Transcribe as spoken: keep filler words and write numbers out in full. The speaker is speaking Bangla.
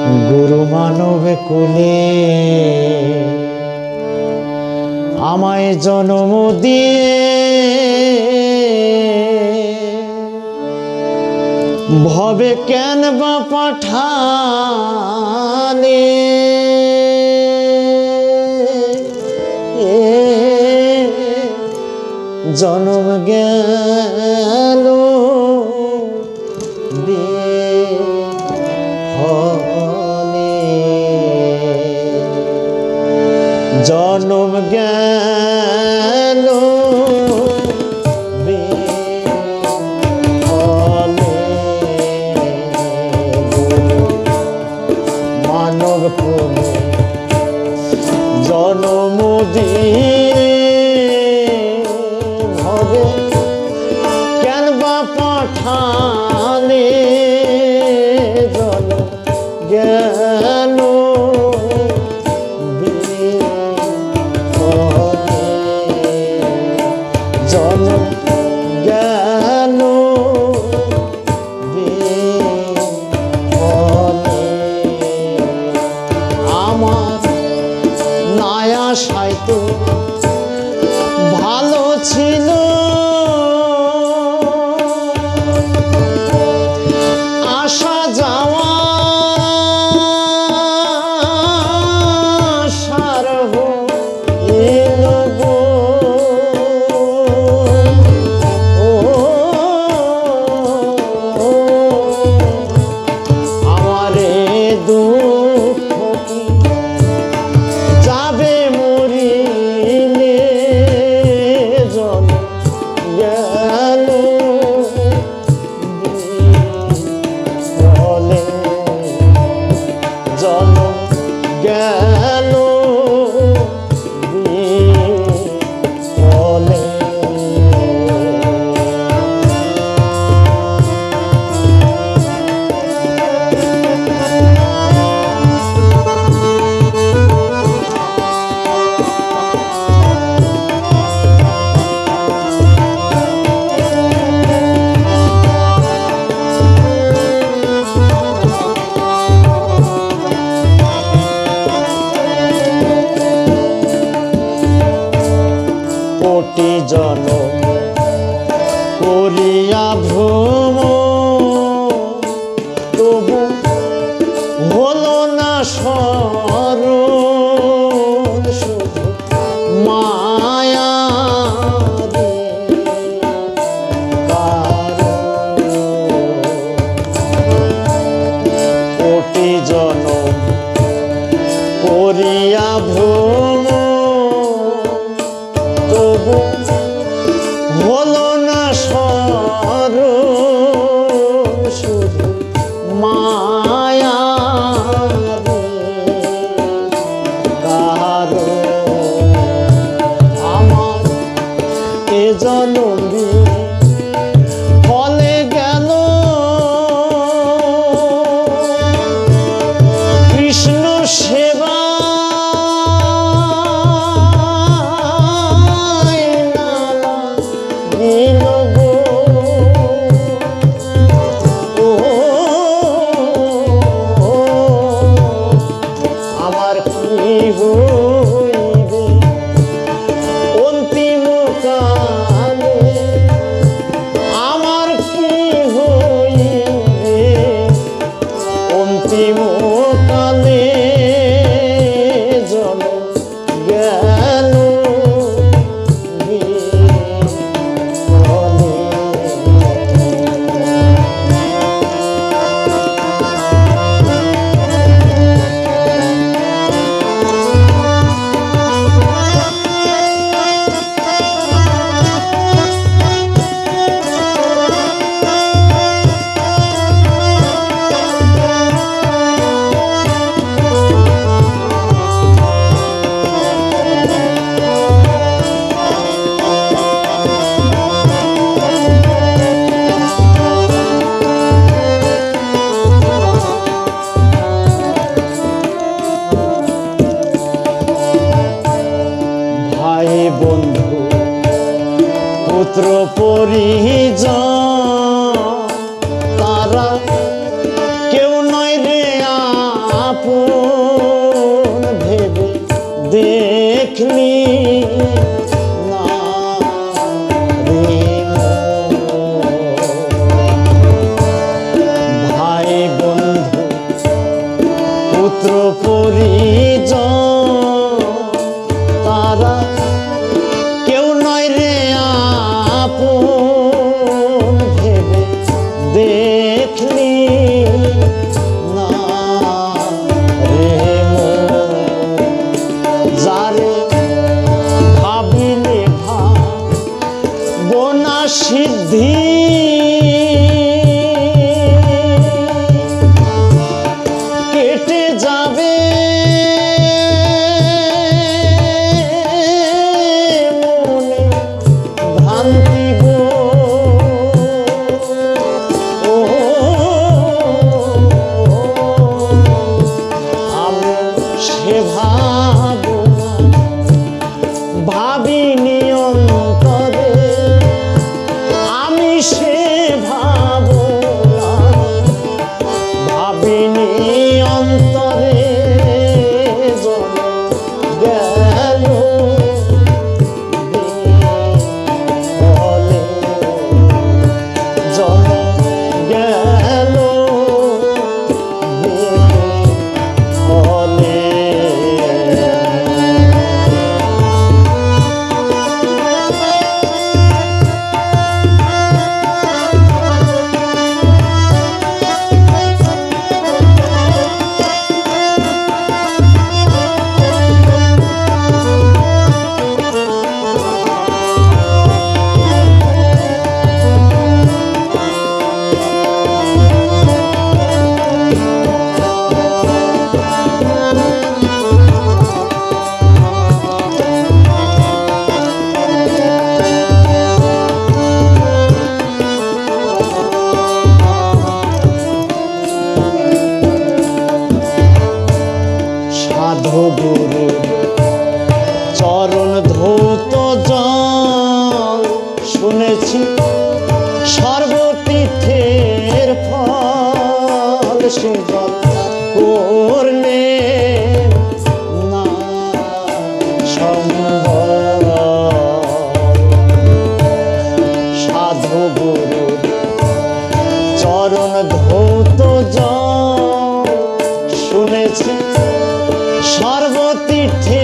গুরু মানব কুলে আমায় জন্ম দিয়ে ভবে কেন বা পাঠালে জন্ম গেল জন্ম গেল মানব কুলে জন্ম দিয়ে ভবে কেন বা পাঠালে জন্ম গেল সাইতো ভালো ছিল আসা যাওয়া সার হইল গো আমারে দুঃখ কি যাবে গেল কোটি জনম করিয়া ভ্রম তবু হলো না স্মরণ শুধু মায়া কোটি জনম করিয়া ভ্রম হলো না স্মরণ শুধু মায়া কারো আমার এ জনমে ফলে গেল কৃষ্ণ সেবা আমার কি হইবে অন্তিম কালে আমার কি হইবে অন্তিম কালে জন্ম গেল পুত্র পরিজন তারা কেউ নয় রে মিত্র পরিজন তারা কেউ নয় রে আপন ভেবে দেখলি না রে যারে ভাবিলে ভাবনা সিদ্ধি কেটে যাবে মনে ভ্রান্তি গো ও আমি সে ভাবনা ভাবিনি অন্তরে আমি সে ভাবনা ভাবিনি অন্তরে গেল বলে জন গেল বলে সাধু গুরু চরণ ধৌত জল শুনেছি সর্বতীর্থের ফল সে জল করলে না সম্ভব সাধু গুরু চরণ ধৌত জল শুনেছি সর্বতীর্থে